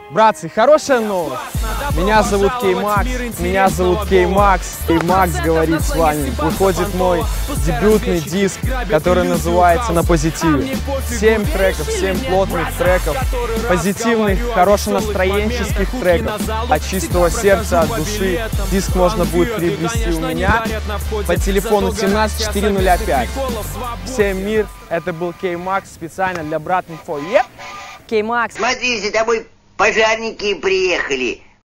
Братцы, хорошая новость. Меня зовут Кей-Макс. Кей-Макс говорит с вами. Выходит мой дебютный диск, который называется «На позитиве». 7 треков, 7 плотных треков, позитивных, хорошенастроенческих треков, от чистого сердца, от души. Диск можно будет приобрести у меня по телефону 17405. Всем мир, это был Кей-Макс специально для брат Инфо. Кей-Макс. Смотри, за тобой пожарники приехали.